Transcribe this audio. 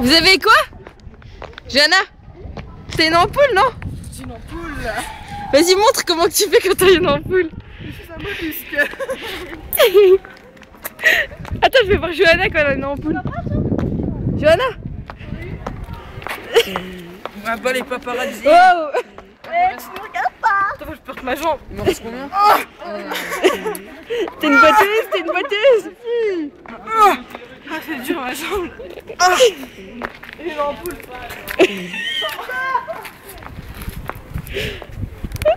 Vous avez quoi? Johanna? T'as une ampoule, non? C'est une ampoule. Vas-y, montre comment tu fais quand t'as une ampoule. C'est un mollusque. Attends, je vais voir Johanna quand elle a une ampoule. Johanna? On voit pas les paparazzi. Oh! Tu ne regardes pas. Attends, faut que je porte ma jambe. Il me reste combien? T'es une boiteuse, t'es une boiteuse. Ah, c'est dur ma jambe. Ah, une ampoule.